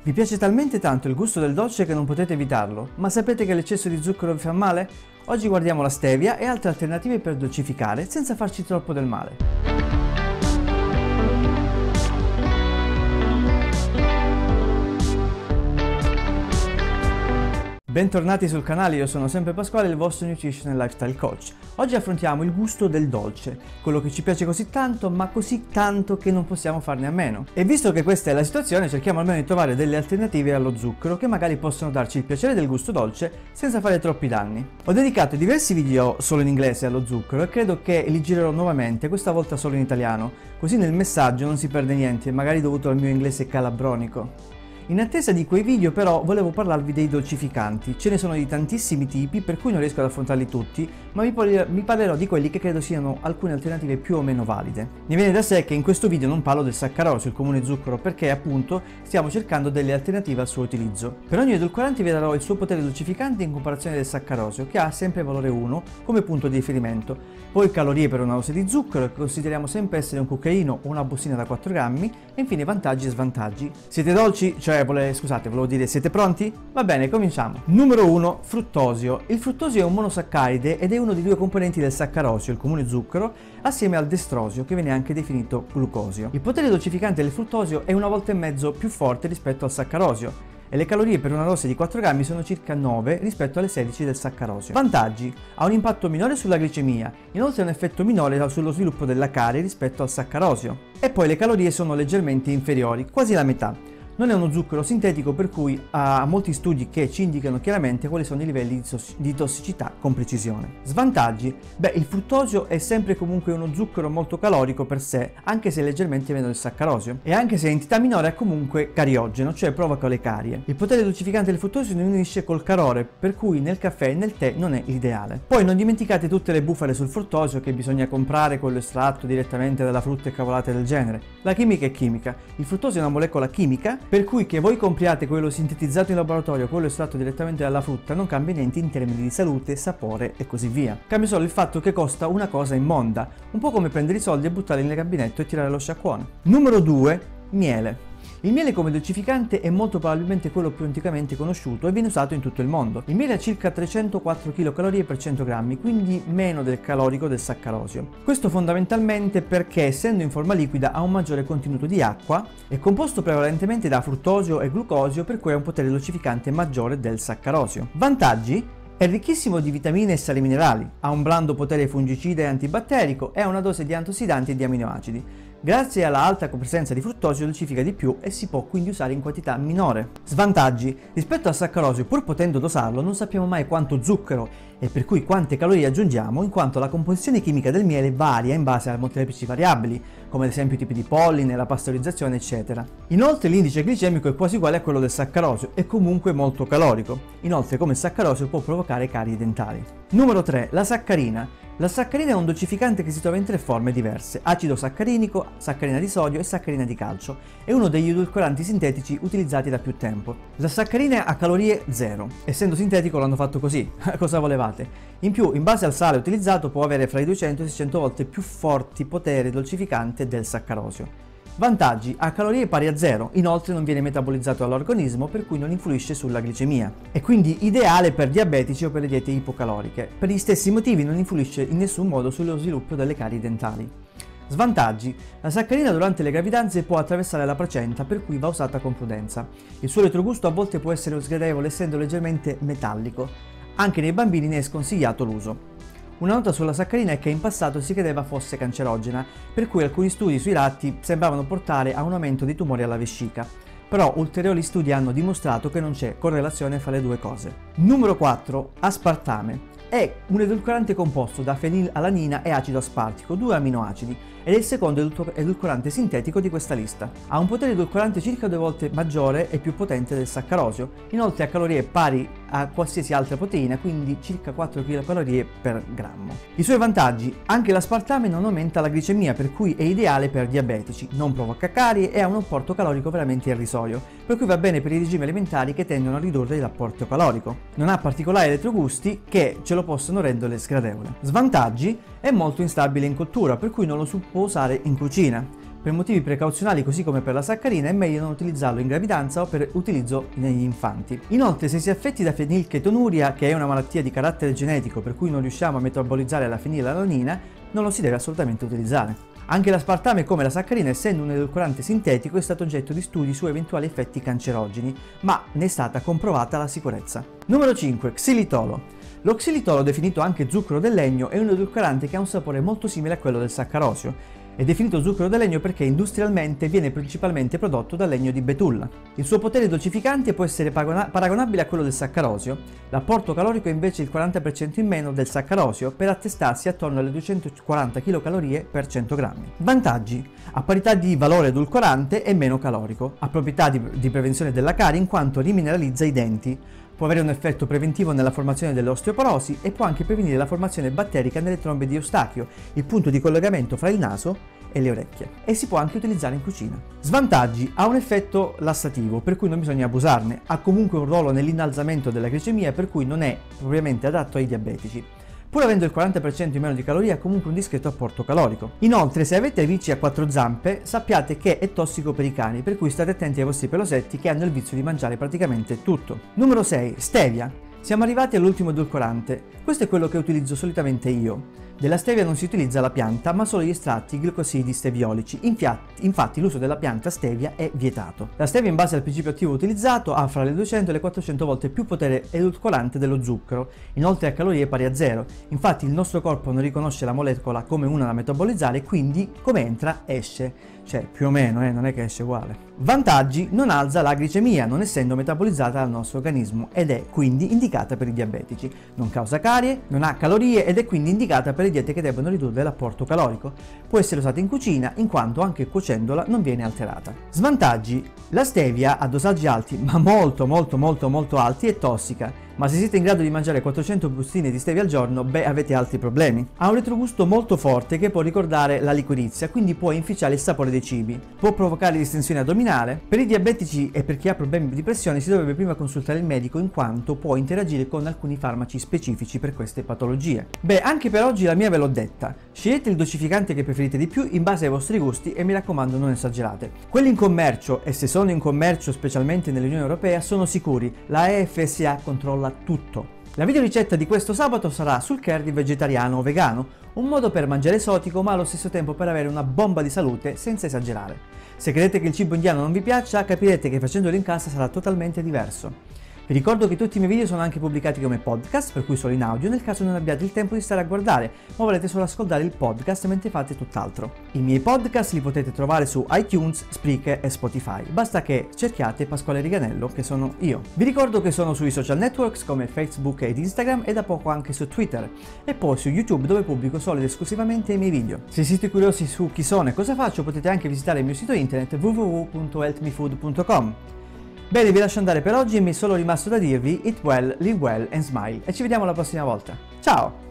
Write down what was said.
Vi piace talmente tanto il gusto del dolce che non potete evitarlo, ma sapete che l'eccesso di zucchero vi fa male? Oggi guardiamo la stevia e altre alternative per dolcificare senza farci troppo del male. Bentornati sul canale, io sono sempre Pasquale, il vostro Nutrition and Lifestyle Coach. Oggi affrontiamo il gusto del dolce, quello che ci piace così tanto, ma così tanto che non possiamo farne a meno. E visto che questa è la situazione, cerchiamo almeno di trovare delle alternative allo zucchero che magari possono darci il piacere del gusto dolce senza fare troppi danni. Ho dedicato diversi video solo in inglese allo zucchero e credo che li girerò nuovamente, questa volta solo in italiano, così nel messaggio non si perde niente, magari dovuto al mio inglese calabronico. In attesa di quei video però volevo parlarvi dei dolcificanti, ce ne sono di tantissimi tipi per cui non riesco ad affrontarli tutti, ma vi parlerò di quelli che credo siano alcune alternative più o meno valide. Ne viene da sé che in questo video non parlo del saccarosio, il comune zucchero, perché appunto stiamo cercando delle alternative al suo utilizzo. Per ogni edulcorante vi darò il suo potere dolcificante in comparazione del saccarosio, che ha sempre valore 1 come punto di riferimento, poi calorie per una dose di zucchero che consideriamo sempre essere un cucchiaino o una bustina da 4 grammi e infine vantaggi e svantaggi. Siete dolci? Volevo dire, siete pronti? Va bene, cominciamo. Numero 1, fruttosio. Il fruttosio è un monosaccaride ed è uno dei due componenti del saccarosio, il comune zucchero, assieme al destrosio, che viene anche definito glucosio. Il potere dolcificante del fruttosio è 1,5 volte più forte rispetto al saccarosio e le calorie per una dose di 4 grammi sono circa 9 rispetto alle 16 del saccarosio. Vantaggi: ha un impatto minore sulla glicemia, inoltre ha un effetto minore sullo sviluppo della carie rispetto al saccarosio. E poi le calorie sono leggermente inferiori, quasi la metà. Non è uno zucchero sintetico, per cui ha molti studi che ci indicano chiaramente quali sono i livelli di tossicità con precisione. Svantaggi? Il fruttosio è sempre comunque uno zucchero molto calorico per sé, anche se leggermente meno del saccarosio, e anche se è entità minore è comunque cariogeno, cioè provoca le carie. Il potere dolcificante del fruttosio si unisce col calore, per cui nel caffè e nel tè non è l'ideale. Poi non dimenticate tutte le bufale sul fruttosio, che bisogna comprare quello estratto direttamente dalla frutta e cavolate del genere. La chimica è chimica, il fruttosio è una molecola chimica, per cui che voi compriate quello sintetizzato in laboratorio o quello estratto direttamente dalla frutta non cambia niente in termini di salute, sapore e così via. Cambia solo il fatto che costa una cosa immonda, un po' come prendere i soldi e buttarli nel gabinetto e tirare lo sciacquone. Numero 2, miele. Il miele come dolcificante è molto probabilmente quello più anticamente conosciuto e viene usato in tutto il mondo. Il miele ha circa 304 kcal per 100 grammi, quindi meno del calorico del saccarosio. Questo fondamentalmente perché, essendo in forma liquida, ha un maggiore contenuto di acqua, è composto prevalentemente da fruttosio e glucosio, per cui ha un potere dolcificante maggiore del saccarosio. Vantaggi? È ricchissimo di vitamine e sali minerali, ha un blando potere fungicida e antibatterico e ha una dose di antiossidanti e di aminoacidi. Grazie alla alta presenza di fruttosio dolcifica di più e si può quindi usare in quantità minore. Svantaggi: rispetto al saccarosio, pur potendo dosarlo, non sappiamo mai quanto zucchero e per cui quante calorie aggiungiamo, in quanto la composizione chimica del miele varia in base a molteplici variabili, come ad esempio i tipi di polline, la pastorizzazione, eccetera. Inoltre l'indice glicemico è quasi uguale a quello del saccarosio e comunque molto calorico. Inoltre, come il saccarosio, può provocare carie dentali. Numero 3, la saccarina. La saccarina è un dolcificante che si trova in 3 forme diverse: acido saccarinico, saccarina di sodio e saccarina di calcio. È uno degli edulcoranti sintetici utilizzati da più tempo. La saccarina ha calorie 0, essendo sintetico l'hanno fatto così, cosa volevate? In più, in base al sale utilizzato, può avere fra i 200 e i 600 volte più forti potere dolcificante del saccarosio. Vantaggi: ha calorie pari a 0, inoltre non viene metabolizzato dall'organismo, per cui non influisce sulla glicemia. È quindi ideale per diabetici o per le diete ipocaloriche. Per gli stessi motivi non influisce in nessun modo sullo sviluppo delle carie dentali. Svantaggi: la saccarina durante le gravidanze può attraversare la placenta, per cui va usata con prudenza. Il suo retrogusto a volte può essere sgradevole, essendo leggermente metallico. Anche nei bambini ne è sconsigliato l'uso. Una nota sulla saccarina è che in passato si credeva fosse cancerogena, per cui alcuni studi sui ratti sembravano portare a un aumento di tumori alla vescica. Però ulteriori studi hanno dimostrato che non c'è correlazione fra le due cose. Numero 4, aspartame. È un edulcorante composto da fenilalanina e acido aspartico, 2 aminoacidi, ed è il secondo edulcorante sintetico di questa lista. Ha un potere edulcorante circa 2 volte maggiore e più potente del saccarosio, inoltre ha calorie pari a qualsiasi altra proteina, quindi circa 4 kcal per grammo. I suoi vantaggi: anche l'aspartame non aumenta la glicemia, per cui è ideale per diabetici, non provoca carie e ha un apporto calorico veramente irrisorio, per cui va bene per i regimi alimentari che tendono a ridurre l'apporto calorico. Non ha particolari retrogusti che ce lo possono rendere sgradevole. Svantaggi: è molto instabile in cottura, per cui non lo si può usare in cucina. Per motivi precauzionali, così come per la saccarina, è meglio non utilizzarlo in gravidanza o per utilizzo negli infanti. Inoltre, se si è affetti da fenilchetonuria, che è una malattia di carattere genetico per cui non riusciamo a metabolizzare la fenilalanina, non lo si deve assolutamente utilizzare. Anche l'aspartame, come la saccarina, essendo un edulcorante sintetico, è stato oggetto di studi su eventuali effetti cancerogeni, ma ne è stata comprovata la sicurezza. Numero 5. Xilitolo. Lo xilitolo, definito anche zucchero del legno, è un edulcorante che ha un sapore molto simile a quello del saccarosio. È definito zucchero del legno perché industrialmente viene principalmente prodotto dal legno di betulla. Il suo potere dolcificante può essere paragonabile a quello del saccarosio. L'apporto calorico è invece il 40% in meno del saccarosio, per attestarsi attorno alle 240 kcal per 100 grammi. Vantaggi: a parità di valore edulcorante è meno calorico, ha proprietà di prevenzione della carie in quanto rimineralizza i denti, può avere un effetto preventivo nella formazione dell'osteoporosi e può anche prevenire la formazione batterica nelle trombe di Eustachio, il punto di collegamento fra il naso e le orecchie, e si può anche utilizzare in cucina. Svantaggi: ha un effetto lassativo, per cui non bisogna abusarne, ha comunque un ruolo nell'innalzamento della glicemia, per cui non è propriamente adatto ai diabetici. Pur avendo il 40% in meno di calorie, ha comunque un discreto apporto calorico. Inoltre, se avete vici a quattro zampe, sappiate che è tossico per i cani, per cui state attenti ai vostri pelosetti che hanno il vizio di mangiare praticamente tutto. Numero 6. Stevia. Siamo arrivati all'ultimo edulcorante. Questo è quello che utilizzo solitamente io. Della stevia non si utilizza la pianta, ma solo gli estratti glucosidi steviolici. Infatti l'uso della pianta stevia è vietato. La stevia, in base al principio attivo utilizzato, ha fra le 200 e le 400 volte più potere edulcorante dello zucchero, inoltre ha calorie pari a zero. Infatti il nostro corpo non riconosce la molecola come una da metabolizzare, quindi come entra esce. Cioè, più o meno, non è che esce uguale. Vantaggi: non alza la glicemia, non essendo metabolizzata dal nostro organismo, ed è quindi indicata per i diabetici. Non causa carie, non ha calorie ed è quindi indicata per le diete che debbono ridurre l'apporto calorico. Può essere usata in cucina, in quanto anche cuocendola non viene alterata. Svantaggi: la stevia a dosaggi alti, ma molto alti, è tossica. Ma se siete in grado di mangiare 400 bustine di stevia al giorno, avete altri problemi. Ha un retrogusto molto forte che può ricordare la liquirizia, quindi può inficiare il sapore dei cibi. Può provocare distensione addominale. Per i diabetici e per chi ha problemi di pressione si dovrebbe prima consultare il medico, in quanto può interagire con alcuni farmaci specifici per queste patologie. Anche per oggi la mia ve l'ho detta. Scegliete il dolcificante che preferite di più in base ai vostri gusti e mi raccomando non esagerate. Quelli in commercio, e se sono in commercio specialmente nell'Unione Europea, sono sicuri. La EFSA controlla tutto. La video ricetta di questo sabato sarà sul curry vegetariano o vegano, un modo per mangiare esotico ma allo stesso tempo per avere una bomba di salute senza esagerare. Se credete che il cibo indiano non vi piaccia, capirete che facendolo in casa sarà totalmente diverso. Vi ricordo che tutti i miei video sono anche pubblicati come podcast, per cui solo in audio, nel caso non abbiate il tempo di stare a guardare, ma volete solo ascoltare il podcast mentre fate tutt'altro. I miei podcast li potete trovare su iTunes, Spreaker e Spotify, basta che cerchiate Pasquale Riganello, che sono io. Vi ricordo che sono sui social networks come Facebook ed Instagram e da poco anche su Twitter, e poi su YouTube, dove pubblico solo ed esclusivamente i miei video. Se siete curiosi su chi sono e cosa faccio, potete anche visitare il mio sito internet www.healthmefood.com. Bene, vi lascio andare per oggi e mi è solo rimasto da dirvi: eat well, live well and smile, e ci vediamo la prossima volta. Ciao!